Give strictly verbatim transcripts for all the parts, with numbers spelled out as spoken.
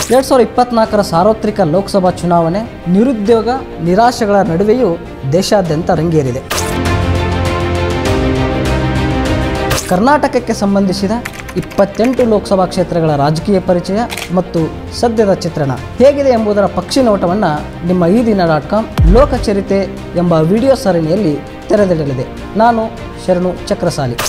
ಎರಡು ಸಾವಿರದ ಇಪ್ಪತ್ನಾಲ್ಕರ ಸಾರ್ವತ್ರಿಕ ಲೋಕಸಭಾ ಚುನಾವಣೆ ನಿರುದ್ಯೋಗ ನಿರಾಶೆಗಳ ನಡುವೆಯೂ ದೇಶಾದ್ಯಂತ ರಂಗೇರಿದೆ. ಕರ್ನಾಟಕಕ್ಕೆ ಸಂಬಂಧಿಸಿದ ಇಪ್ಪತ್ತೆಂಟು ಲೋಕಸಭಾ ಕ್ಷೇತ್ರಗಳ ರಾಜಕೀಯ ಪರಿಚಯ ಮತ್ತು ಸದ್ಯದ ಚಿತ್ರಣ ಹೇಗಿದೆ ಎಂಬುದರ ಪಕ್ಷಿ ನೋಟವನ್ನು ನಿಮ್ಮ ಈ ದಿನ ಡಾಟ್ ಕಾಮ್ ಲೋಕಚರಿತೆ ಎಂಬ ವಿಡಿಯೋ ಸರಣಿಯಲ್ಲಿ ತೆರೆದಿಡಲಿದೆ. ನಾನು ಶರಣು ಚಕ್ರಸಾಲಿ.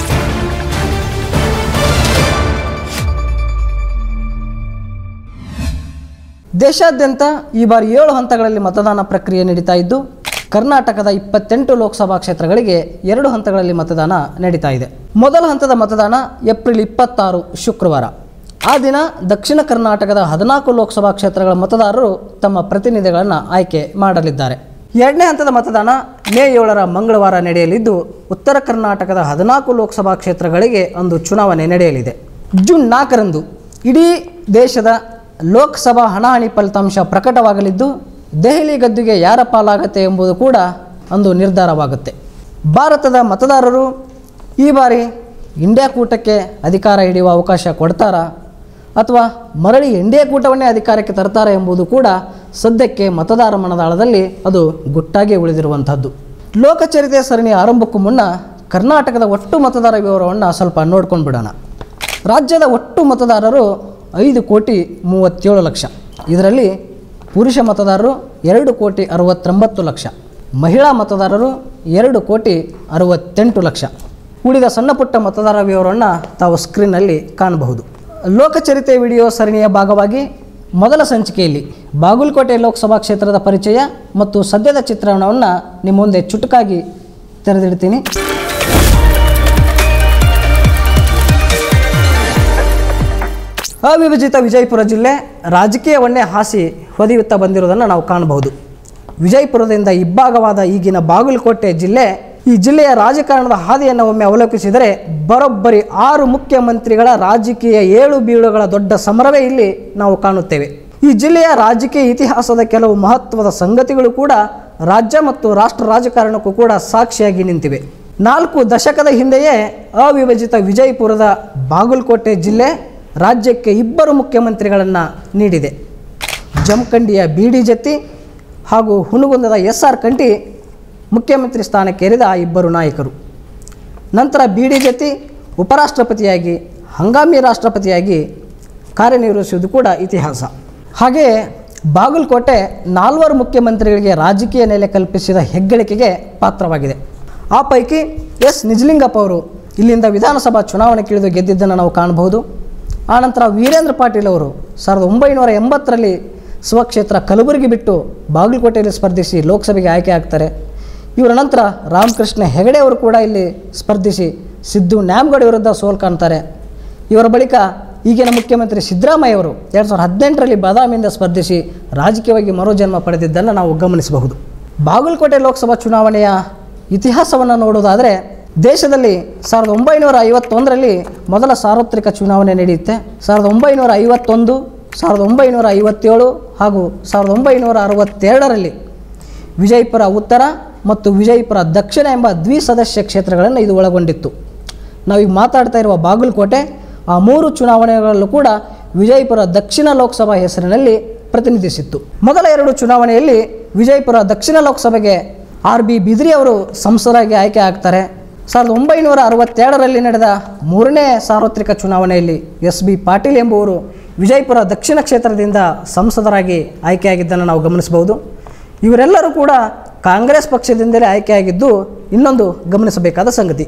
ದೇಶಾದ್ಯಂತ ಈ ಬಾರಿ ಏಳು ಹಂತಗಳಲ್ಲಿ ಮತದಾನ ಪ್ರಕ್ರಿಯೆ ನಡೀತಾ ಇದ್ದು, ಕರ್ನಾಟಕದ ಇಪ್ಪತ್ತೆಂಟು ಲೋಕಸಭಾ ಕ್ಷೇತ್ರಗಳಿಗೆ ಎರಡು ಹಂತಗಳಲ್ಲಿ ಮತದಾನ ನಡೀತಾ ಇದೆ. ಮೊದಲ ಹಂತದ ಮತದಾನ ಏಪ್ರಿಲ್ ಇಪ್ಪತ್ತಾರು ಶುಕ್ರವಾರ. ಆ ದಿನ ದಕ್ಷಿಣ ಕರ್ನಾಟಕದ ಹದಿನಾಲ್ಕು ಲೋಕಸಭಾ ಕ್ಷೇತ್ರಗಳ ಮತದಾರರು ತಮ್ಮ ಪ್ರತಿನಿಧಿಗಳನ್ನು ಆಯ್ಕೆ ಮಾಡಲಿದ್ದಾರೆ. ಎರಡನೇ ಹಂತದ ಮತದಾನ ಮೇ ಏಳರ ಮಂಗಳವಾರ ನಡೆಯಲಿದ್ದು, ಉತ್ತರ ಕರ್ನಾಟಕದ ಹದಿನಾಲ್ಕು ಲೋಕಸಭಾ ಕ್ಷೇತ್ರಗಳಿಗೆ ಅಂದು ಚುನಾವಣೆ ನಡೆಯಲಿದೆ. ಜೂನ್ ನಾಲ್ಕರಂದು ಇಡೀ ದೇಶದ ಲೋಕಸಭಾ ಹಣಾಹಣಿ ಫಲಿತಾಂಶ ಪ್ರಕಟವಾಗಲಿದ್ದು, ದೆಹಲಿ ಗದ್ದುಗೆ ಯಾರ ಪಾಲಾಗತ್ತೆ ಎಂಬುದು ಕೂಡ ಅಂದು ನಿರ್ಧಾರವಾಗುತ್ತೆ. ಭಾರತದ ಮತದಾರರು ಈ ಬಾರಿ ಇಂಡಿಯಾ ಕೂಟಕ್ಕೆ ಅಧಿಕಾರ ಹಿಡಿಯುವ ಅವಕಾಶ ಕೊಡ್ತಾರಾ ಅಥವಾ ಮರಳಿ ಇಂಡಿಯಾ ಕೂಟವನ್ನೇ ಅಧಿಕಾರಕ್ಕೆ ತರ್ತಾರೆ ಎಂಬುದು ಕೂಡ ಸದ್ಯಕ್ಕೆ ಮತದಾರ ಮನದಾಳದಲ್ಲಿ ಅದು ಗುಟ್ಟಾಗಿ ಉಳಿದಿರುವಂಥದ್ದು. ಲೋಕಚರಿತೆ ಸರಣಿಯ ಆರಂಭಕ್ಕೂ ಮುನ್ನ ಕರ್ನಾಟಕದ ಒಟ್ಟು ಮತದಾರ ವಿವರವನ್ನು ಸ್ವಲ್ಪ ನೋಡ್ಕೊಂಡು ಬಿಡೋಣ. ರಾಜ್ಯದ ಒಟ್ಟು ಮತದಾರರು ಐದು ಕೋಟಿ ಮೂವತ್ತೇಳು ಲಕ್ಷ. ಇದರಲ್ಲಿ ಪುರುಷ ಮತದಾರರು ಎರಡು ಕೋಟಿ ಅರವತ್ತೊಂಬತ್ತು ಲಕ್ಷ, ಮಹಿಳಾ ಮತದಾರರು ಎರಡು ಕೋಟಿ ಅರವತ್ತೆಂಟು ಲಕ್ಷ. ಉಳಿದ ಸಣ್ಣ ಪುಟ್ಟ ಮತದಾರ ವಿವರವನ್ನು ತಾವು ಸ್ಕ್ರೀನ್ನಲ್ಲಿ ಕಾಣಬಹುದು. ಲೋಕಚರಿತೆ ವಿಡಿಯೋ ಸರಣಿಯ ಭಾಗವಾಗಿ ಮೊದಲ ಸಂಚಿಕೆಯಲ್ಲಿ ಬಾಗಲಕೋಟೆ ಲೋಕಸಭಾ ಕ್ಷೇತ್ರದ ಪರಿಚಯ ಮತ್ತು ಸದ್ಯದ ಚಿತ್ರಣವನ್ನು ನಿಮ್ಮ ಮುಂದೆ ಚುಟುಕಾಗಿ ತೆರೆದಿಡ್ತೀನಿ. ಅವಿಭಜಿತ ವಿಜಯಪುರ ಜಿಲ್ಲೆ ರಾಜಕೀಯವನ್ನೇ ಹಾಸಿ ಹೊದೆಯುತ್ತಾ ಬಂದಿರುವುದನ್ನು ನಾವು ಕಾಣಬಹುದು. ವಿಜಯಪುರದಿಂದ ಇಬ್ಬಾಗವಾದ ಈಗಿನ ಬಾಗಲಕೋಟೆ ಜಿಲ್ಲೆ, ಈ ಜಿಲ್ಲೆಯ ರಾಜಕಾರಣದ ಹಾದಿಯನ್ನು ಒಮ್ಮೆ ಅವಲೋಕಿಸಿದರೆ ಬರೋಬ್ಬರಿ ಆರು ಮುಖ್ಯಮಂತ್ರಿಗಳ ರಾಜಕೀಯ ಏಳು ಬೀಳುಗಳ ದೊಡ್ಡ ಸಮರವೇ ಇಲ್ಲಿ ನಾವು ಕಾಣುತ್ತೇವೆ. ಈ ಜಿಲ್ಲೆಯ ರಾಜಕೀಯ ಇತಿಹಾಸದ ಕೆಲವು ಮಹತ್ವದ ಸಂಗತಿಗಳು ಕೂಡ ರಾಜ್ಯ ಮತ್ತು ರಾಷ್ಟ್ರ ರಾಜಕಾರಣಕ್ಕೂ ಕೂಡ ಸಾಕ್ಷಿಯಾಗಿ ನಿಂತಿವೆ. ನಾಲ್ಕು ದಶಕದ ಹಿಂದೆಯೇ ಅವಿಭಜಿತ ವಿಜಯಪುರದ ಬಾಗಲಕೋಟೆ ಜಿಲ್ಲೆ ರಾಜ್ಯಕ್ಕೆ ಇಬ್ಬರು ಮುಖ್ಯಮಂತ್ರಿಗಳನ್ನು ನೀಡಿದೆ. ಜಮಖಂಡಿಯ ಬಿ ಡಿ ಜತ್ತಿ ಹಾಗೂ ಹುನಗುಂದದ ಎಸ್ ಆರ್ ಕಂಠಿ ಮುಖ್ಯಮಂತ್ರಿ ಸ್ಥಾನಕ್ಕೇರಿದ ಆ ಇಬ್ಬರು ನಾಯಕರು. ನಂತರ ಬಿ ಡಿ ಜತ್ತಿ ಉಪರಾಷ್ಟ್ರಪತಿಯಾಗಿ ಹಂಗಾಮಿ ರಾಷ್ಟ್ರಪತಿಯಾಗಿ ಕಾರ್ಯನಿರ್ವಹಿಸುವುದು ಕೂಡ ಇತಿಹಾಸ. ಹಾಗೆಯೇ ಬಾಗಲಕೋಟೆ ನಾಲ್ವರು ಮುಖ್ಯಮಂತ್ರಿಗಳಿಗೆ ರಾಜಕೀಯ ನೆಲೆ ಕಲ್ಪಿಸಿದ ಹೆಗ್ಗಳಿಕೆಗೆ ಪಾತ್ರವಾಗಿದೆ. ಆ ಪೈಕಿ ಎಸ್ ನಿಜಲಿಂಗಪ್ಪ ಅವರು ಇಲ್ಲಿಂದ ವಿಧಾನಸಭಾ ಚುನಾವಣೆಗಿಳಿದು ಗೆದ್ದಿದ್ದನ್ನು ನಾವು ಕಾಣಬಹುದು. ಆನಂತರ ವೀರೇಂದ್ರ ಪಾಟೀಲ್ ಅವರು ಸಾವಿರದ ಒಂಬೈನೂರ ಎಂಬತ್ತರಲ್ಲಿ ಸ್ವಕ್ಷೇತ್ರ ಕಲಬುರಗಿ ಬಿಟ್ಟು ಬಾಗಲಕೋಟೆಯಲ್ಲಿ ಸ್ಪರ್ಧಿಸಿ ಲೋಕಸಭೆಗೆ ಆಯ್ಕೆ ಆಗ್ತಾರೆ. ಇವರ ನಂತರ ರಾಮಕೃಷ್ಣ ಹೆಗಡೆ ಅವರು ಕೂಡ ಇಲ್ಲಿ ಸ್ಪರ್ಧಿಸಿ ಸಿದ್ದು ನ್ಯಾಮಗೌಡ ವಿರುದ್ಧ ಸೋಲು ಕಾಣ್ತಾರೆ. ಇವರ ಬಳಿಕ ಈಗಿನ ಮುಖ್ಯಮಂತ್ರಿ ಸಿದ್ದರಾಮಯ್ಯ ಅವರು ಎರಡು ಸಾವಿರದ ಹದಿನೆಂಟರಲ್ಲಿ ಬಾದಾಮಿಯಿಂದ ಸ್ಪರ್ಧಿಸಿ ರಾಜಕೀಯವಾಗಿ ಮರುಜನ್ಮ ಪಡೆದಿದ್ದನ್ನು ನಾವು ಗಮನಿಸಬಹುದು. ಬಾಗಲಕೋಟೆ ಲೋಕಸಭಾ ಚುನಾವಣೆಯ ಇತಿಹಾಸವನ್ನು ನೋಡೋದಾದರೆ, ದೇಶದಲ್ಲಿ ಸಾವಿರದ ಒಂಬೈನೂರ ಐವತ್ತೊಂದರಲ್ಲಿ ಮೊದಲ ಸಾರ್ವತ್ರಿಕ ಚುನಾವಣೆ ನಡೆಯುತ್ತೆ. ಸಾವಿರದ ಒಂಬೈನೂರ ಐವತ್ತೊಂದು, ಸಾವಿರದ ಒಂಬೈನೂರ ಐವತ್ತೇಳು ಹಾಗೂ ಸಾವಿರದ ಒಂಬೈನೂರ ಅರವತ್ತೆರಡರಲ್ಲಿ ವಿಜಯಪುರ ಉತ್ತರ ಮತ್ತು ವಿಜಯಪುರ ದಕ್ಷಿಣ ಎಂಬ ದ್ವಿಸದಸ್ಯ ಕ್ಷೇತ್ರಗಳನ್ನು ಇದು ಒಳಗೊಂಡಿತ್ತು. ನಾವೀಗ ಮಾತಾಡ್ತಾ ಇರುವ ಬಾಗಲಕೋಟೆ ಆ ಮೂರು ಚುನಾವಣೆಗಳಲ್ಲೂ ಕೂಡ ವಿಜಯಪುರ ದಕ್ಷಿಣ ಲೋಕಸಭಾ ಹೆಸರಿನಲ್ಲಿ ಪ್ರತಿನಿಧಿಸಿತ್ತು. ಮೊದಲ ಎರಡು ಚುನಾವಣೆಯಲ್ಲಿ ವಿಜಯಪುರ ದಕ್ಷಿಣ ಲೋಕಸಭೆಗೆ ಆರ್ ಬಿ ಬಿದ್ರಿ ಅವರು ಸಂಸದರಾಗಿ ಆಯ್ಕೆ ಆಗ್ತಾರೆ. ಸಾವಿರದ ಒಂಬೈನೂರ ಅರವತ್ತೆರಡರಲ್ಲಿ ನಡೆದ ಮೂರನೇ ಸಾರ್ವತ್ರಿಕ ಚುನಾವಣೆಯಲ್ಲಿ ಎಸ್ ಬಿ ಪಾಟೀಲ್ ಎಂಬುವರು ವಿಜಯಪುರ ದಕ್ಷಿಣ ಕ್ಷೇತ್ರದಿಂದ ಸಂಸದರಾಗಿ ಆಯ್ಕೆಯಾಗಿದ್ದನ್ನು ನಾವು ಗಮನಿಸಬಹುದು. ಇವರೆಲ್ಲರೂ ಕೂಡ ಕಾಂಗ್ರೆಸ್ ಪಕ್ಷದಿಂದಲೇ ಆಯ್ಕೆಯಾಗಿದ್ದು ಇನ್ನೊಂದು ಗಮನಿಸಬೇಕಾದ ಸಂಗತಿ.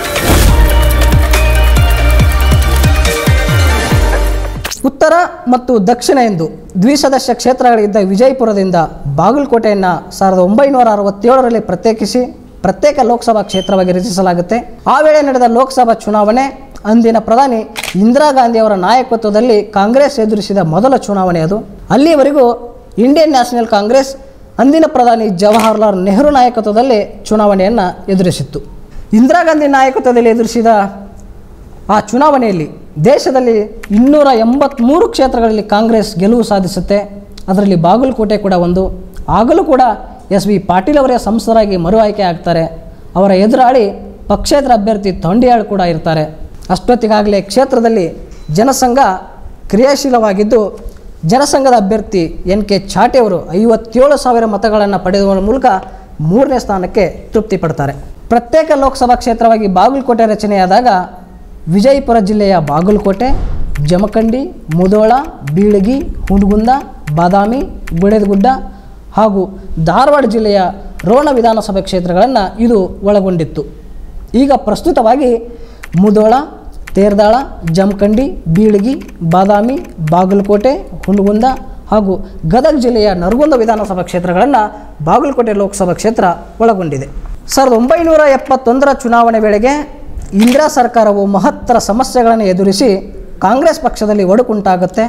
ಉತ್ತರ ಮತ್ತು ದಕ್ಷಿಣ ಎಂದು ದ್ವಿಸದಸ್ಯ ಕ್ಷೇತ್ರಗಳಿದ್ದ ವಿಜಯಪುರದಿಂದ ಬಾಗಲಕೋಟೆಯನ್ನು ಸಾವಿರದ ಒಂಬೈನೂರ ಅರವತ್ತೇಳರಲ್ಲಿ ಪ್ರತ್ಯೇಕಿಸಿ ಪ್ರತ್ಯೇಕ ಲೋಕಸಭಾ ಕ್ಷೇತ್ರವಾಗಿ ರಚಿಸಲಾಗುತ್ತೆ. ಆ ವೇಳೆ ನಡೆದ ಲೋಕಸಭಾ ಚುನಾವಣೆ ಅಂದಿನ ಪ್ರಧಾನಿ ಇಂದಿರಾ ಗಾಂಧಿ ಅವರ ನಾಯಕತ್ವದಲ್ಲಿ ಕಾಂಗ್ರೆಸ್ ಎದುರಿಸಿದ ಮೊದಲ ಚುನಾವಣೆ ಅದು. ಅಲ್ಲಿಯವರೆಗೂ ಇಂಡಿಯನ್ ನ್ಯಾಷನಲ್ ಕಾಂಗ್ರೆಸ್ ಅಂದಿನ ಪ್ರಧಾನಿ ಜವಾಹರ್ಲಾಲ್ ನೆಹರು ನಾಯಕತ್ವದಲ್ಲಿ ಚುನಾವಣೆಯನ್ನು ಎದುರಿಸಿತ್ತು. ಇಂದಿರಾ ಗಾಂಧಿ ನಾಯಕತ್ವದಲ್ಲಿ ಎದುರಿಸಿದ ಆ ಚುನಾವಣೆಯಲ್ಲಿ ದೇಶದಲ್ಲಿ ಇನ್ನೂರ ಎಂಬತ್ತ್ಮೂರು ಕ್ಷೇತ್ರಗಳಲ್ಲಿ ಕಾಂಗ್ರೆಸ್ ಗೆಲುವು ಸಾಧಿಸುತ್ತೆ. ಅದರಲ್ಲಿ ಬಾಗಲಕೋಟೆ ಕೂಡ ಒಂದು. ಆಗಲೂ ಕೂಡ ಎಸ್ ಬಿ ಪಾಟೀಲ್ ಅವರೇ ಸಂಸದರಾಗಿ ಮರು ಆಯ್ಕೆ ಆಗ್ತಾರೆ. ಅವರ ಎದುರಾಳಿ ಪಕ್ಷೇತರ ಅಭ್ಯರ್ಥಿ ತೊಂಡಿಯಾಳ್ ಕೂಡ ಇರ್ತಾರೆ. ಅಷ್ಟೊತ್ತಿಗಾಗಲೇ ಕ್ಷೇತ್ರದಲ್ಲಿ ಜನಸಂಘ ಕ್ರಿಯಾಶೀಲವಾಗಿದ್ದು ಜನಸಂಘದ ಅಭ್ಯರ್ಥಿ ಎನ್ ಕೆ ಚಾಟೆ ಅವರು ಐವತ್ತೇಳು ಸಾವಿರ ಮತಗಳನ್ನು ಪಡೆಯುವ ಮೂಲಕ ಮೂರನೇ ಸ್ಥಾನಕ್ಕೆ ತೃಪ್ತಿ ಪಡ್ತಾರೆ. ಪ್ರತ್ಯೇಕ ಲೋಕಸಭಾ ಕ್ಷೇತ್ರವಾಗಿ ಬಾಗಲಕೋಟೆ ರಚನೆಯಾದಾಗ ವಿಜಯಪುರ ಜಿಲ್ಲೆಯ ಬಾಗಲಕೋಟೆ, ಜಮಖಂಡಿ, ಮುಧೋಳ, ಬೀಳಗಿ, ಹುನಗುಂದ, ಬಾದಾಮಿ, ಗುಳೇದಗುಡ್ಡ ಹಾಗೂ ಧಾರವಾಡ ಜಿಲ್ಲೆಯ ರೋಣ ವಿಧಾನಸಭಾ ಕ್ಷೇತ್ರಗಳನ್ನು ಇದು ಒಳಗೊಂಡಿತ್ತು. ಈಗ ಪ್ರಸ್ತುತವಾಗಿ ಮುಧೋಳ, ತೇರದಾಳ, ಜಮಖಂಡಿ, ಬೀಳಗಿ, ಬಾದಾಮಿ, ಬಾಗಲಕೋಟೆ, ಹುನಗುಂದ ಹಾಗೂ ಗದಗ ಜಿಲ್ಲೆಯ ನರಗುಂದ ವಿಧಾನಸಭಾ ಕ್ಷೇತ್ರಗಳನ್ನು ಬಾಗಲಕೋಟೆ ಲೋಕಸಭಾ ಕ್ಷೇತ್ರ ಒಳಗೊಂಡಿದೆ. ಸಾವಿರದ ಒಂಬೈನೂರ ಎಪ್ಪತ್ತೊಂದರ ಚುನಾವಣೆ ವೇಳೆಗೆ ಇಂದಿರಾ ಸರ್ಕಾರವು ಮಹತ್ತರ ಸಮಸ್ಯೆಗಳನ್ನು ಎದುರಿಸಿ ಕಾಂಗ್ರೆಸ್ ಪಕ್ಷದಲ್ಲಿ ಒಡಕುಂಟಾಗುತ್ತೆ.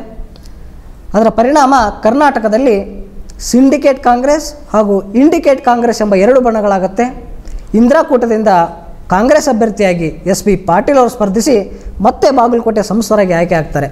ಅದರ ಪರಿಣಾಮ ಕರ್ನಾಟಕದಲ್ಲಿ ಸಿಂಡಿಕೇಟ್ ಕಾಂಗ್ರೆಸ್ ಹಾಗೂ ಇಂಡಿಕೇಟ್ ಕಾಂಗ್ರೆಸ್ ಎಂಬ ಎರಡು ಬಣಗಳಾಗುತ್ತೆ. ಇಂದಿರಾ ಕೂಟದಿಂದ ಕಾಂಗ್ರೆಸ್ ಅಭ್ಯರ್ಥಿಯಾಗಿ ಎಸ್ ಬಿ ಪಾಟೀಲ್ ಅವರು ಸ್ಪರ್ಧಿಸಿ ಮತ್ತೆ ಬಾಗಲಕೋಟೆ ಸಂಸದರಾಗಿ ಆಯ್ಕೆ ಆಗ್ತಾರೆ.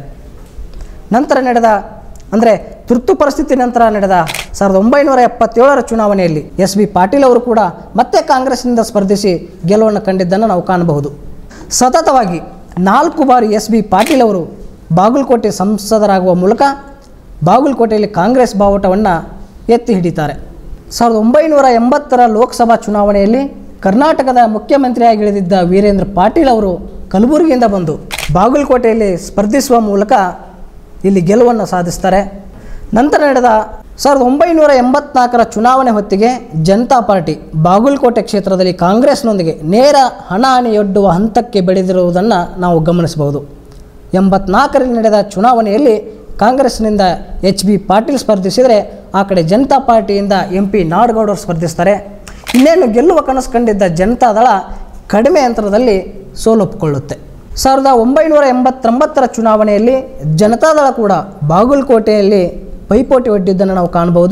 ನಂತರ ನಡೆದ ಅಂದರೆ ತುರ್ತು ಪರಿಸ್ಥಿತಿ ನಂತರ ನಡೆದ ಸಾವಿರದ ಒಂಬೈನೂರ ಎಪ್ಪತ್ತೇಳರ ಚುನಾವಣೆಯಲ್ಲಿ ಎಸ್ ಬಿ ಪಾಟೀಲ್ ಅವರು ಕೂಡ ಮತ್ತೆ ಕಾಂಗ್ರೆಸ್ನಿಂದ ಸ್ಪರ್ಧಿಸಿ ಗೆಲುವನ್ನು ಕಂಡಿದ್ದನ್ನು ನಾವು ಕಾಣಬಹುದು. ಸತತವಾಗಿ ನಾಲ್ಕು ಬಾರಿ ಎಸ್ ಬಿ ಪಾಟೀಲ್ ಅವರು ಬಾಗಲಕೋಟೆ ಸಂಸದರಾಗುವ ಮೂಲಕ ಬಾಗಲಕೋಟೆಯಲ್ಲಿ ಕಾಂಗ್ರೆಸ್ ಬಾವುಟವನ್ನು ಎತ್ತಿ ಹಿಡಿತಾರೆ. ಸಾವಿರದ ಒಂಬೈನೂರ ಎಂಬತ್ತರ ಲೋಕಸಭಾ ಚುನಾವಣೆಯಲ್ಲಿ ಕರ್ನಾಟಕದ ಮುಖ್ಯಮಂತ್ರಿಯಾಗಿ ಇಳಿದಿದ್ದ ವೀರೇಂದ್ರ ಪಾಟೀಲ್ ಅವರು ಕಲಬುರಗಿಯಿಂದ ಬಂದು ಬಾಗಲಕೋಟೆಯಲ್ಲಿ ಸ್ಪರ್ಧಿಸುವ ಮೂಲಕ ಇಲ್ಲಿ ಗೆಲುವನ್ನು ಸಾಧಿಸ್ತಾರೆ. ನಂತರ ನಡೆದ ಸಾವಿರದ ಒಂಬೈನೂರ ಎಂಬತ್ನಾಲ್ಕರ ಚುನಾವಣೆ ಹೊತ್ತಿಗೆ ಜನತಾ ಪಾರ್ಟಿ ಬಾಗಲಕೋಟೆ ಕ್ಷೇತ್ರದಲ್ಲಿ ಕಾಂಗ್ರೆಸ್ನೊಂದಿಗೆ ನೇರ ಹಣಾಹಣಿಯೊಡ್ಡುವ ಹಂತಕ್ಕೆ ಬೆಳೆದಿರುವುದನ್ನು ನಾವು ಗಮನಿಸಬಹುದು. ಎಂಬತ್ನಾಲ್ಕರಲ್ಲಿ ನಡೆದ ಚುನಾವಣೆಯಲ್ಲಿ ಕಾಂಗ್ರೆಸ್ನಿಂದ ಎಚ್ ಬಿ ಪಾಟೀಲ್ ಸ್ಪರ್ಧಿಸಿದರೆ ಆ ಕಡೆ ಜನತಾ ಪಾರ್ಟಿಯಿಂದ ಎಂ ಪಿ ನಾಡಗೌಡರು ಸ್ಪರ್ಧಿಸ್ತಾರೆ. ಇನ್ನೇನು ಗೆಲ್ಲುವ ಕನಸು ಕಂಡಿದ್ದ ಜನತಾದಳ ಕಡಿಮೆ ಅಂತರದಲ್ಲಿ ಸೋಲೊಪ್ಪಿಕೊಳ್ಳುತ್ತೆ. ಸಾವಿರದ ಒಂಬೈನೂರ ಎಂಬತ್ತೊಂಬತ್ತರ ಚುನಾವಣೆಯಲ್ಲಿ ಜನತಾದಳ ಕೂಡ ಬಾಗಲಕೋಟೆಯಲ್ಲಿ ಪೈಪೋಟಿ ಒಡ್ಡಿದ್ದನ್ನು ನಾವು ಕಾಣಬಹುದು.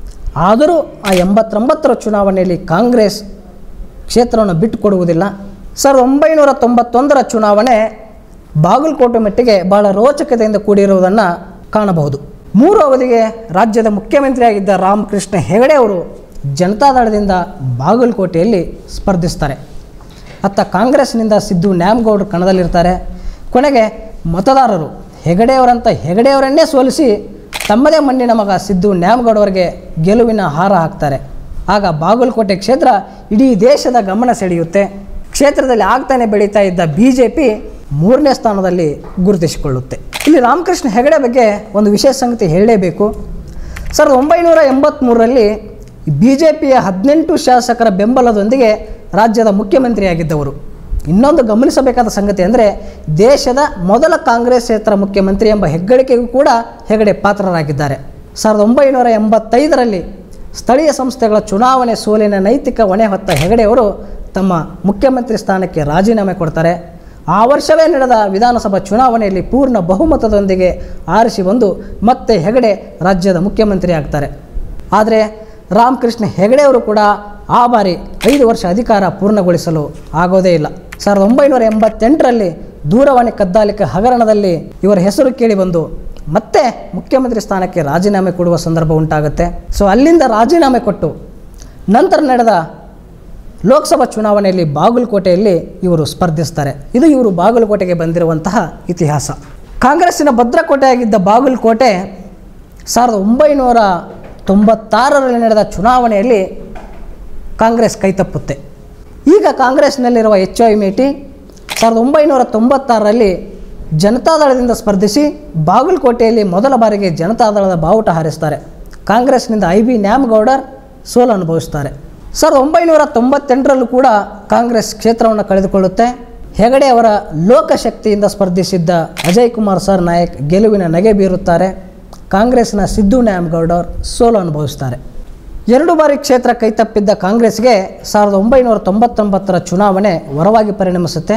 ಆದರೂ ಆ ಎಂಬತ್ತೊಂಬತ್ತರ ಚುನಾವಣೆಯಲ್ಲಿ ಕಾಂಗ್ರೆಸ್ ಕ್ಷೇತ್ರವನ್ನು ಬಿಟ್ಟುಕೊಡುವುದಿಲ್ಲ. ಸಾವಿರದ ಒಂಬೈನೂರ ತೊಂಬತ್ತೊಂದರ ಚುನಾವಣೆ ಬಾಗಲಕೋಟೆ ಮಟ್ಟಿಗೆ ಬಹಳ ರೋಚಕತೆಯಿಂದ ಕೂಡಿರುವುದನ್ನು ಕಾಣಬಹುದು. ಮೂರು ಅವಧಿಗೆ ರಾಜ್ಯದ ಮುಖ್ಯಮಂತ್ರಿಯಾಗಿದ್ದ ರಾಮಕೃಷ್ಣ ಹೆಗಡೆ ಅವರು ಜನತಾದಳದಿಂದ ಬಾಗಲಕೋಟೆಯಲ್ಲಿ ಸ್ಪರ್ಧಿಸ್ತಾರೆ. ಅತ್ತ ಕಾಂಗ್ರೆಸ್ನಿಂದ ಸಿದ್ದು ನ್ಯಾಮಗೌಡರು ಕಣದಲ್ಲಿರ್ತಾರೆ. ಕೊನೆಗೆ ಮತದಾರರು ಹೆಗಡೆಯವರಂತ ಹೆಗಡೆಯವರನ್ನೇ ಸೋಲಿಸಿ ತಮ್ಮದೇ ಮಣ್ಣಿನ ಮಗ ಸಿದ್ದು ನ್ಯಾಮಗೌಡವರಿಗೆ ಗೆಲುವಿನ ಹಾರ ಹಾಕ್ತಾರೆ. ಆಗ ಬಾಗಲಕೋಟೆ ಕ್ಷೇತ್ರ ಇಡೀ ದೇಶದ ಗಮನ ಸೆಳೆಯುತ್ತೆ. ಕ್ಷೇತ್ರದಲ್ಲಿ ಆಗ್ತಾನೆ ಬೆಳೀತಾ ಇದ್ದ ಬಿ ಜೆ ಪಿ ಮೂರನೇ ಸ್ಥಾನದಲ್ಲಿ ಗುರುತಿಸಿಕೊಳ್ಳುತ್ತೆ. ಇಲ್ಲಿ ರಾಮಕೃಷ್ಣ ಹೆಗಡೆ ಬಗ್ಗೆ ಒಂದು ವಿಶೇಷ ಸಂಗತಿ ಹೇಳಲೇಬೇಕು. ಸಾವಿರದ ಒಂಬೈನೂರ ಎಂಬತ್ತ್ಮೂರರಲ್ಲಿ ಬಿ ಜೆ ಪಿಯ ಹದಿನೆಂಟು ಶಾಸಕರ ಬೆಂಬಲದೊಂದಿಗೆ ರಾಜ್ಯದ ಮುಖ್ಯಮಂತ್ರಿಯಾಗಿದ್ದವರು. ಇನ್ನೊಂದು ಗಮನಿಸಬೇಕಾದ ಸಂಗತಿ ಅಂದರೆ ದೇಶದ ಮೊದಲ ಕಾಂಗ್ರೆಸ್ಸೇತರ ಮುಖ್ಯಮಂತ್ರಿ ಎಂಬ ಹೆಗ್ಗಳಿಕೆಗೂ ಕೂಡ ಹೆಗಡೆ ಪಾತ್ರರಾಗಿದ್ದಾರೆ. ಸಾವಿರದ ಒಂಬೈನೂರ ಎಂಬತ್ತೈದರಲ್ಲಿ ಸ್ಥಳೀಯ ಸಂಸ್ಥೆಗಳ ಚುನಾವಣೆ ಸೋಲಿನ ನೈತಿಕ ಹೊಣೆ ಹೊತ್ತ ಹೆಗಡೆಯವರು ತಮ್ಮ ಮುಖ್ಯಮಂತ್ರಿ ಸ್ಥಾನಕ್ಕೆ ರಾಜೀನಾಮೆ ಕೊಡ್ತಾರೆ. ಆ ವರ್ಷವೇ ನಡೆದ ವಿಧಾನಸಭಾ ಚುನಾವಣೆಯಲ್ಲಿ ಪೂರ್ಣ ಬಹುಮತದೊಂದಿಗೆ ಆರಿಸಿ ಬಂದು ಮತ್ತೆ ಹೆಗಡೆ ರಾಜ್ಯದ ಮುಖ್ಯಮಂತ್ರಿ ಆಗ್ತಾರೆ. ಆದರೆ ರಾಮಕೃಷ್ಣ ಹೆಗಡೆಯವರು ಕೂಡ ಆ ಬಾರಿ ಐದು ವರ್ಷ ಅಧಿಕಾರ ಪೂರ್ಣಗೊಳಿಸಲು ಆಗೋದೇ ಇಲ್ಲ. ಸಾವಿರದ ಒಂಬೈನೂರ ಎಂಬತ್ತೆಂಟರಲ್ಲಿ ದೂರವಾಣಿ ಕದ್ದಾಲಿಕೆ ಹಗರಣದಲ್ಲಿ ಇವರ ಹೆಸರು ಕೇಳಿ ಬಂದು ಮತ್ತೆ ಮುಖ್ಯಮಂತ್ರಿ ಸ್ಥಾನಕ್ಕೆ ರಾಜೀನಾಮೆ ಕೊಡುವ ಸಂದರ್ಭ ಉಂಟಾಗುತ್ತೆ. ಸೊ ಅಲ್ಲಿಂದ ರಾಜೀನಾಮೆ ಕೊಟ್ಟು ನಂತರ ನಡೆದ ಲೋಕಸಭಾ ಚುನಾವಣೆಯಲ್ಲಿ ಬಾಗಲಕೋಟೆಯಲ್ಲಿ ಇವರು ಸ್ಪರ್ಧಿಸ್ತಾರೆ. ಇದು ಇವರು ಬಾಗಲಕೋಟೆಗೆ ಬಂದಿರುವಂತಹ ಇತಿಹಾಸ. ಕಾಂಗ್ರೆಸ್ಸಿನ ಭದ್ರಕೋಟೆಯಾಗಿದ್ದ ಬಾಗಲಕೋಟೆ ಸಾವಿರದ ಒಂಬೈನೂರ ತೊಂಬತ್ತಾರರಲ್ಲಿ ನಡೆದ ಚುನಾವಣೆಯಲ್ಲಿ ಕಾಂಗ್ರೆಸ್ ಕೈತಪ್ಪುತ್ತೆ. ಈಗ ಕಾಂಗ್ರೆಸ್ನಲ್ಲಿರುವ ಎಚ್ ಐ ಮೇಟಿ ಸಾವಿರದ ಒಂಬೈನೂರ ತೊಂಬತ್ತಾರರಲ್ಲಿ ಜನತಾದಳದಿಂದ ಸ್ಪರ್ಧಿಸಿ ಬಾಗಲಕೋಟೆಯಲ್ಲಿ ಮೊದಲ ಬಾರಿಗೆ ಜನತಾದಳದ ಬಾವುಟ ಹಾರಿಸ್ತಾರೆ. ಕಾಂಗ್ರೆಸ್ನಿಂದ ಐ ಬಿ ನ್ಯಾಮಗೌಡರ್ ಸೋಲು ಅನುಭವಿಸ್ತಾರೆ. ಸಾವಿರದ ಒಂಬೈನೂರ ತೊಂಬತ್ತೆಂಟರಲ್ಲೂ ಕೂಡ ಕಾಂಗ್ರೆಸ್ ಕ್ಷೇತ್ರವನ್ನು ಕಳೆದುಕೊಳ್ಳುತ್ತೆ. ಹೆಗಡೆ ಅವರ ಲೋಕಶಕ್ತಿಯಿಂದ ಸ್ಪರ್ಧಿಸಿದ್ದ ಅಜಯ್ ಕುಮಾರ್ ಸರ್ ನಾಯಕ್ ಗೆಲುವಿನ ನಗೆ ಬೀರುತ್ತಾರೆ. ಕಾಂಗ್ರೆಸ್ನ ಸಿದ್ದು ನ್ಯಾಮಗೌಡರ್ ಸೋಲು ಅನುಭವಿಸ್ತಾರೆ. ಎರಡು ಬಾರಿ ಕ್ಷೇತ್ರ ಕೈತಪ್ಪಿದ್ದ ಕಾಂಗ್ರೆಸ್ಗೆ ಸಾವಿರದ ಒಂಬೈನೂರ ತೊಂಬತ್ತೊಂಬತ್ತರ ಚುನಾವಣೆ ವರವಾಗಿ ಪರಿಣಮಿಸುತ್ತೆ.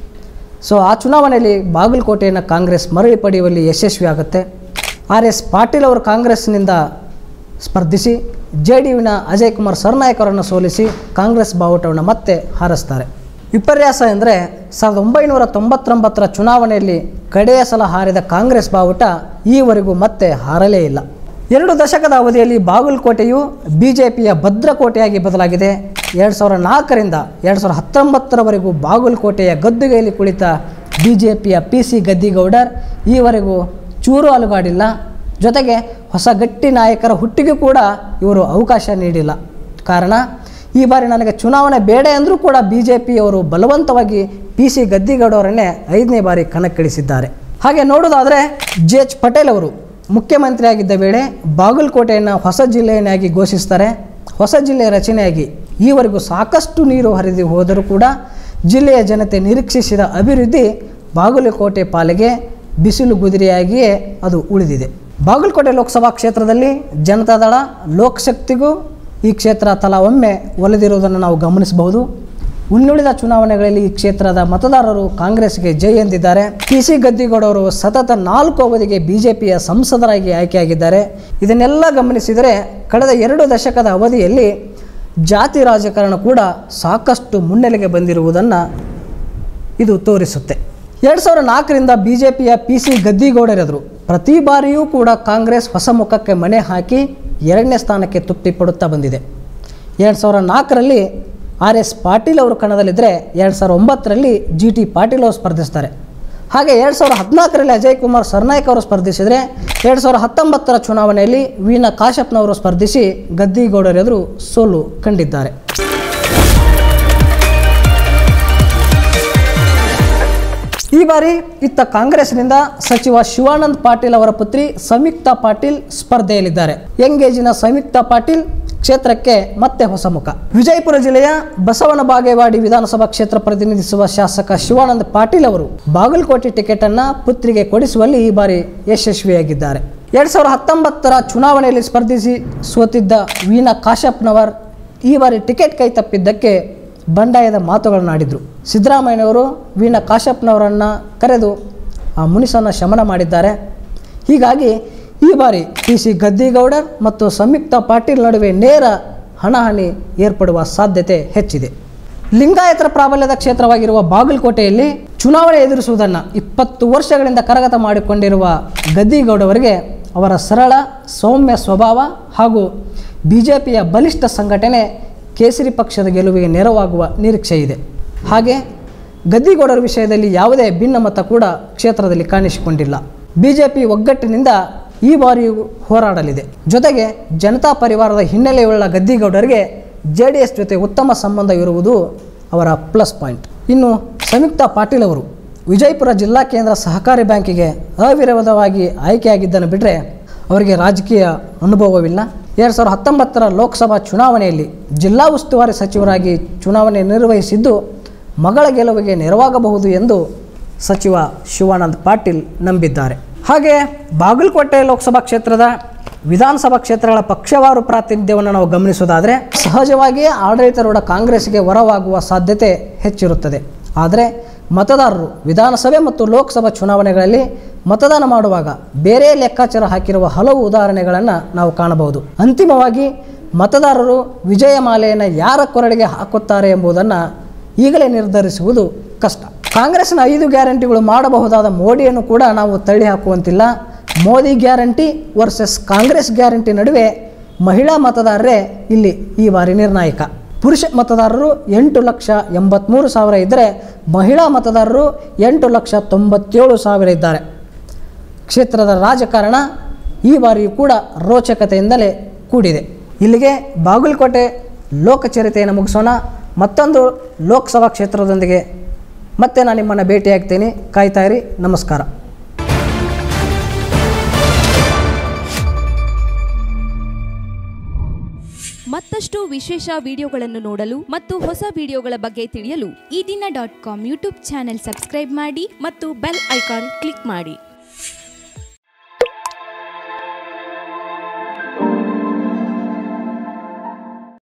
ಸೊ ಆ ಚುನಾವಣೆಯಲ್ಲಿ ಬಾಗಲಕೋಟೆಯನ್ನು ಕಾಂಗ್ರೆಸ್ ಮರಳಿ ಪಡೆಯುವಲ್ಲಿ ಯಶಸ್ವಿಯಾಗುತ್ತೆ. ಆರ್ ಎಸ್ ಪಾಟೀಲ್ ಅವರು ಕಾಂಗ್ರೆಸ್ನಿಂದ ಸ್ಪರ್ಧಿಸಿ ಜೆ ಡಿ ಯುವಿನ ಅಜಯ್ ಕುಮಾರ್ ಸರ್ನಾಯಕ್ ಅವರನ್ನು ಸೋಲಿಸಿ ಕಾಂಗ್ರೆಸ್ ಬಾವುಟವನ್ನು ಮತ್ತೆ ಹಾರಿಸ್ತಾರೆ. ವಿಪರ್ಯಾಸ ಎಂದರೆ ಸಾವಿರದ ಒಂಬೈನೂರ ತೊಂಬತ್ತೊಂಬತ್ತರ ಚುನಾವಣೆಯಲ್ಲಿ ಕಡೆಯ ಸಲ ಹಾರಿದ ಕಾಂಗ್ರೆಸ್ ಬಾವುಟ ಈವರೆಗೂ ಮತ್ತೆ ಹಾರಲೇ ಇಲ್ಲ. ಎರಡು ದಶಕದ ಅವಧಿಯಲ್ಲಿ ಬಾಗಲಕೋಟೆಯು ಬಿ ಜೆ ಪಿಯ ಭದ್ರಕೋಟೆಯಾಗಿ ಬದಲಾಗಿದೆ. ಎರಡು ಸಾವಿರದ ನಾಲ್ಕರಿಂದ ಎರಡು ಸಾವಿರದ ಹತ್ತೊಂಬತ್ತರವರೆಗೂ ಬಾಗಲಕೋಟೆಯ ಗದ್ದುಗೆಯಲ್ಲಿ ಕುಳಿತ ಬಿ ಜೆ ಪಿಯ ಪಿ ಸಿ ಗದ್ದಿಗೌಡರ್ ಈವರೆಗೂ ಚೂರು ಅಲುಗಾಡಿಲ್ಲ. ಜೊತೆಗೆ ಹೊಸ ಗಟ್ಟಿ ನಾಯಕರ ಹುಟ್ಟಿಗೂ ಕೂಡ ಇವರು ಅವಕಾಶ ನೀಡಿಲ್ಲ. ಕಾರಣ ಈ ಬಾರಿ ನನಗೆ ಚುನಾವಣೆ ಬೇಡ ಅಂದರೂ ಕೂಡ ಬಿ ಜೆ ಪಿಯವರು ಬಲವಂತವಾಗಿ ಪಿ ಸಿ ಗದ್ದಿಗೌಡರನ್ನೇ ಐದನೇ ಬಾರಿ ಕಣಕ್ಕಿಳಿಸಿದ್ದಾರೆ. ಹಾಗೆ ನೋಡೋದಾದರೆ ಜೆ ಎಚ್ ಪಟೇಲ್ ಅವರು ಮುಖ್ಯಮಂತ್ರಿಯಾಗಿದ್ದ ವೇಳೆ ಬಾಗಲಕೋಟೆಯನ್ನು ಹೊಸ ಜಿಲ್ಲೆಯನ್ನಾಗಿ ಘೋಷಿಸ್ತಾರೆ. ಹೊಸ ಜಿಲ್ಲೆ ರಚನೆಯಾಗಿ ಈವರೆಗೂ ಸಾಕಷ್ಟು ನೀರು ಹರಿದು ಹೋದರೂ ಕೂಡ ಜಿಲ್ಲೆಯ ಜನತೆ ನಿರೀಕ್ಷಿಸಿದ ಅಭಿವೃದ್ಧಿ ಬಾಗಲಕೋಟೆ ಪಾಲಿಗೆ ಬಿಸಿಲು ಗುದಿರಿಯಾಗಿಯೇ ಅದು ಉಳಿದಿದೆ. ಬಾಗಲಕೋಟೆ ಲೋಕಸಭಾ ಕ್ಷೇತ್ರದಲ್ಲಿ ಜನತಾದಳ ಲೋಕಶಕ್ತಿಗೂ ಈ ಕ್ಷೇತ್ರ ತಲಾ ಒಮ್ಮೆ ಒಲಿದಿರುವುದನ್ನು ನಾವು ಗಮನಿಸಬಹುದು. ಇನ್ನುಳಿದ ಚುನಾವಣೆಗಳಲ್ಲಿ ಈ ಕ್ಷೇತ್ರದ ಮತದಾರರು ಕಾಂಗ್ರೆಸ್ಗೆ ಜೈ ಎಂದಿದ್ದಾರೆ. ಪಿ ಸಿ ಗದ್ದಿಗೌಡರು ಸತತ ನಾಲ್ಕು ಅವಧಿಗೆ ಬಿಜೆಪಿಯ ಸಂಸದರಾಗಿ ಆಯ್ಕೆಯಾಗಿದ್ದಾರೆ. ಇದನ್ನೆಲ್ಲ ಗಮನಿಸಿದರೆ ಕಳೆದ ಎರಡು ದಶಕದ ಅವಧಿಯಲ್ಲಿ ಜಾತಿ ರಾಜಕಾರಣ ಕೂಡ ಸಾಕಷ್ಟು ಮುನ್ನೆಲೆಗೆ ಬಂದಿರುವುದನ್ನು ಇದು ತೋರಿಸುತ್ತೆ. ಎರಡು ಸಾವಿರದ ನಾಲ್ಕರಿಂದ ಬಿ ಜೆ ಪಿಯ ಪಿ ಸಿ ಗದ್ದಿಗೌಡರೆದರು ಪ್ರತಿ ಬಾರಿಯೂ ಕೂಡ ಕಾಂಗ್ರೆಸ್ ಹೊಸ ಮುಖಕ್ಕೆ ಮಣೆ ಹಾಕಿ ಎರಡನೇ ಸ್ಥಾನಕ್ಕೆ ತುಟ್ಟಿ ಪಡುತ್ತಾ ಬಂದಿದೆ. ಎರಡು ಸಾವಿರದ ನಾಲ್ಕರಲ್ಲಿ ಆರ್ ಎಸ್ ಪಾಟೀಲ್ ಅವರು ಕಣದಲ್ಲಿದ್ದರೆ ಎರಡು ಸಾವಿರದ ಒಂಬತ್ತರಲ್ಲಿ ಜಿ ಟಿ ಪಾಟೀಲ್ ಅವರು ಸ್ಪರ್ಧಿಸ್ತಾರೆ. ಹಾಗೆ ಎರಡು ಸಾವಿರದ ಹದಿನಾಲ್ಕರಲ್ಲಿ ಅಜಯ್ ಕುಮಾರ್ ಸರ್ನಾಯ್ಕ್ ಅವರು ಸ್ಪರ್ಧಿಸಿದರೆ ಎರಡು ಸಾವಿರದ ಹತ್ತೊಂಬತ್ತರ ಚುನಾವಣೆಯಲ್ಲಿ ವೀಣಾ ಕಾಶ್ಯಪ್ನವರು ಸ್ಪರ್ಧಿಸಿ ಗದ್ದಿಗೌಡರೆದುರು ಸೋಲು ಕಂಡಿದ್ದಾರೆ. ಈ ಬಾರಿ ಇತ್ತ ಕಾಂಗ್ರೆಸ್ನಿಂದ ಸಚಿವ ಶಿವಾನಂದ ಪಾಟೀಲ್ ಅವರ ಪುತ್ರಿ ಸಂಯುಕ್ತಾ ಪಾಟೀಲ್ ಸ್ಪರ್ಧೆಯಲ್ಲಿದ್ದಾರೆ. ಯಂಗೇಜಿನ ಸಂಯುಕ್ತಾ ಪಾಟೀಲ್ ಕ್ಷೇತ್ರಕ್ಕೆ ಮತ್ತೆ ಹೊಸ ಮುಖ. ವಿಜಯಪುರ ಜಿಲ್ಲೆಯ ಬಸವನ ಬಾಗೇವಾಡಿ ವಿಧಾನಸಭಾ ಕ್ಷೇತ್ರ ಪ್ರತಿನಿಧಿಸುವ ಶಾಸಕ ಶಿವಾನಂದ ಪಾಟೀಲ್ ಅವರು ಬಾಗಲಕೋಟೆ ಟಿಕೆಟ್ ಅನ್ನ ಪುತ್ರಿಗೆ ಕೊಡಿಸುವಲ್ಲಿ ಈ ಬಾರಿ ಯಶಸ್ವಿಯಾಗಿದ್ದಾರೆ. ಎರಡ್ ಸಾವಿರದ ಹತ್ತೊಂಬತ್ತರ ಚುನಾವಣೆಯಲ್ಲಿ ಸ್ಪರ್ಧಿಸಿ ಸೋತಿದ್ದ ವೀಣಾ ಕಾಶ್ಯಪ್ನವರ್ ಈ ಬಾರಿ ಟಿಕೆಟ್ ಕೈ ತಪ್ಪಿದ್ದಕ್ಕೆ ಬಂಡಾಯದ ಮಾತುಗಳನ್ನಾಡಿದ್ರು. ಸಿದ್ದರಾಮಯ್ಯನವರು ವೀಣಾ ಕಾಶ್ಯಪ್ನವರನ್ನು ಕರೆದು ಆ ಮುನಿಸನ್ನು ಶಮನ ಮಾಡಿದ್ದಾರೆ. ಹೀಗಾಗಿ ಈ ಬಾರಿ ಪಿ ಸಿ ಗದ್ದಿಗೌಡರ್ ಮತ್ತು ಸಂಯುಕ್ತಾ ಪಾಟೀಲ್ ನಡುವೆ ನೇರ ಹಣಾಹಣಿ ಏರ್ಪಡುವ ಸಾಧ್ಯತೆ ಹೆಚ್ಚಿದೆ. ಲಿಂಗಾಯತರ ಪ್ರಾಬಲ್ಯದ ಕ್ಷೇತ್ರವಾಗಿರುವ ಬಾಗಲಕೋಟೆಯಲ್ಲಿ ಚುನಾವಣೆ ಎದುರಿಸುವುದನ್ನು ಇಪ್ಪತ್ತು ವರ್ಷಗಳಿಂದ ಕರಗತ ಮಾಡಿಕೊಂಡಿರುವ ಗದ್ದಿಗೌಡವರಿಗೆ ಅವರ ಸರಳ ಸೌಮ್ಯ ಸ್ವಭಾವ ಹಾಗೂ ಬಿ ಜೆ ಪಿಯ ಬಲಿಷ್ಠ ಸಂಘಟನೆ ಕೇಸರಿ ಪಕ್ಷದ ಗೆಲುವಿಗೆ ನೆರವಾಗುವ ನಿರೀಕ್ಷೆ ಇದೆ. ಹಾಗೆ ಗದ್ದಿಗೌಡರ ವಿಷಯದಲ್ಲಿ ಯಾವುದೇ ಭಿನ್ನಮತ ಕೂಡ ಕ್ಷೇತ್ರದಲ್ಲಿ ಕಾಣಿಸಿಕೊಂಡಿಲ್ಲ. ಬಿ ಜೆ ಪಿ ಒಗ್ಗಟ್ಟಿನಿಂದ ಈ ಬಾರಿಯೂ ಹೋರಾಡಲಿದೆ. ಜೊತೆಗೆ ಜನತಾ ಪರಿವಾರದ ಹಿನ್ನೆಲೆಯುಳ್ಳ ಗದ್ದಿಗೌಡರಿಗೆ ಜೆ ಡಿ ಎಸ್ ಜೊತೆ ಉತ್ತಮ ಸಂಬಂಧ ಇರುವುದು ಅವರ ಪ್ಲಸ್ ಪಾಯಿಂಟ್. ಇನ್ನು ಸಂಯುಕ್ತಾ ಪಾಟೀಲ್ ಅವರು ವಿಜಯಪುರ ಜಿಲ್ಲಾ ಕೇಂದ್ರ ಸಹಕಾರಿ ಬ್ಯಾಂಕಿಗೆ ಅವಿರೋಧವಾಗಿ ಆಯ್ಕೆಯಾಗಿದ್ದನ್ನು ಬಿಟ್ಟರೆ ಅವರಿಗೆ ರಾಜಕೀಯ ಅನುಭವವಿಲ್ಲ. ಎರಡು ಸಾವಿರದ ಹತ್ತೊಂಬತ್ತರ ಲೋಕಸಭಾ ಚುನಾವಣೆಯಲ್ಲಿ ಜಿಲ್ಲಾ ಉಸ್ತುವಾರಿ ಸಚಿವರಾಗಿ ಚುನಾವಣೆ ನಿರ್ವಹಿಸಿದ್ದು ಮಗಳ ಗೆಲುವಿಗೆ ನೆರವಾಗಬಹುದು ಎಂದು ಸಚಿವ ಶಿವಾನಂದ ಪಾಟೀಲ್ ನಂಬಿದ್ದಾರೆ. ಹಾಗೆ ಬಾಗಲಕೋಟೆ ಲೋಕಸಭಾ ಕ್ಷೇತ್ರದ ವಿಧಾನಸಭಾ ಕ್ಷೇತ್ರಗಳ ಪಕ್ಷವಾರು ಪ್ರಾತಿನಿಧ್ಯವನ್ನು ನಾವು ಗಮನಿಸೋದಾದರೆ ಸಹಜವಾಗಿಯೇ ಆಡಳಿತಾರೂಢ ಕಾಂಗ್ರೆಸ್ಗೆ ವರವಾಗುವ ಸಾಧ್ಯತೆ ಹೆಚ್ಚಿರುತ್ತದೆ. ಆದರೆ ಮತದಾರರು ವಿಧಾನಸಭೆ ಮತ್ತು ಲೋಕಸಭಾ ಚುನಾವಣೆಗಳಲ್ಲಿ ಮತದಾನ ಮಾಡುವಾಗ ಬೇರೆ ಲೆಕ್ಕಾಚಾರ ಹಾಕಿರುವ ಹಲವು ಉದಾಹರಣೆಗಳನ್ನು ನಾವು ಕಾಣಬಹುದು. ಅಂತಿಮವಾಗಿ ಮತದಾರರು ವಿಜಯ ಮಾಲೆಯನ್ನು ಯಾರ ಕೊರಳಿಗೆ ಹಾಕುತ್ತಾರೆ ಎಂಬುದನ್ನು ಈಗಲೇ ನಿರ್ಧರಿಸುವುದು ಕಷ್ಟ. ಕಾಂಗ್ರೆಸ್ನ ಐದು ಗ್ಯಾರಂಟಿಗಳು ಮಾಡಬಹುದಾದ ಮೋಡಿಯನ್ನು ಕೂಡ ನಾವು ತಳ್ಳಿ ಹಾಕುವಂತಿಲ್ಲ. Modi guarantee versus Congress guarantee ನಡುವೆ ಮಹಿಳಾ ಮತದಾರರೇ ಇಲ್ಲಿ ಈ ಬಾರಿ ನಿರ್ಣಾಯಕ. ಪುರುಷ ಮತದಾರರು ಎಂಟು ಲಕ್ಷ ಎಂಬತ್ತ್ಮೂರು ಸಾವಿರ ಇದ್ದರೆ ಮಹಿಳಾ ಮತದಾರರು ಎಂಟು ಲಕ್ಷ ತೊಂಬತ್ತೇಳು ಸಾವಿರ ಇದ್ದಾರೆ. ಕ್ಷೇತ್ರದ ರಾಜಕಾರಣ ಈ ಬಾರಿಯೂ ಕೂಡ ರೋಚಕತೆಯಿಂದಲೇ ಕೂಡಿದೆ. ಇಲ್ಲಿಗೆ ಬಾಗಲಕೋಟೆ ಲೋಕಚರಿತೆಯನ್ನು ಮುಗಿಸೋಣ. ಮತ್ತೊಂದು ಲೋಕಸಭಾ ಕ್ಷೇತ್ರದೊಂದಿಗೆ ಮತ್ತೆ ನಾನು ನಿಮ್ಮನ್ನು ಭೇಟಿಯಾಗ್ತೀನಿ. ಕಾಯ್ತಾಯಿರಿ. ನಮಸ್ಕಾರ. ಮತ್ತಷ್ಟು ವಿಶೇಷ ವಿಡಿಯೋಗಳನ್ನು ನೋಡಲು ಮತ್ತು ಹೊಸ ವಿಡಿಯೋಗಳ ಬಗ್ಗೆ ತಿಳಿಯಲು Eedina dot com YouTube channel subscribe ಮಾಡಿ ಮತ್ತು ಬೆಲ್ ಐಕಾನ್ ಕ್ಲಿಕ್ ಮಾಡಿ.